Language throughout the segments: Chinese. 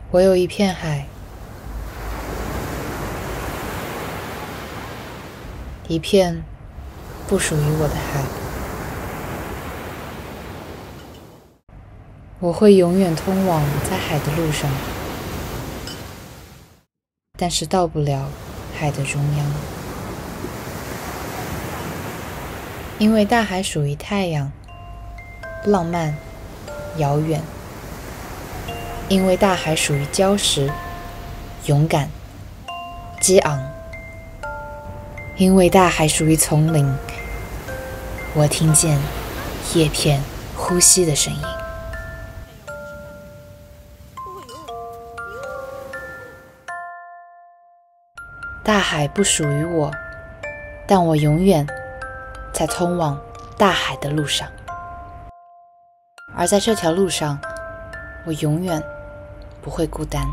我有一片海，一片不属于我的海。我会永远通往在海的路上，但是到不了海的中央，因为大海属于太阳，浪漫、遥远；因为大海属于礁石，勇敢、激昂；因为大海属于丛林，我听见叶片呼吸的声音。大海不属于我，但我永远在通往大海的路上，而在这条路上，我永远不会孤单。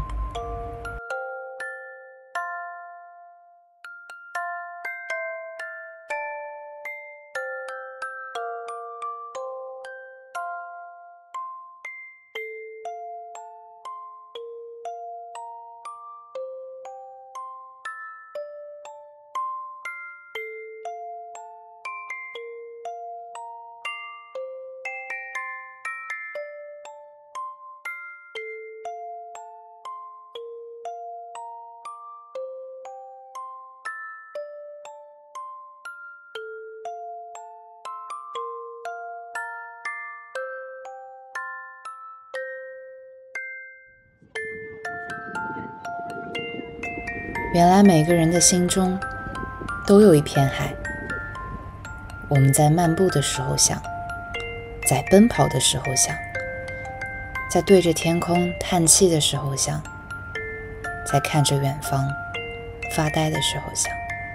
原来每个人的心中都有一片海，我们在漫步的时候想，在奔跑的时候想，在对着天空叹气的时候想，在看着远方发呆的时候想。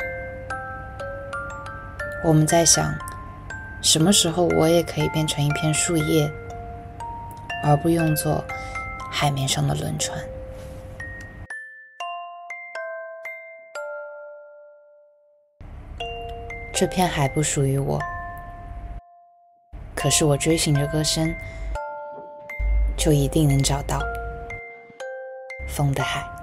我们在想，什么时候我也可以变成一片树叶，而不用作海面上的轮船。这片海不属于我，可是我追寻着歌声，就一定能找到风的海。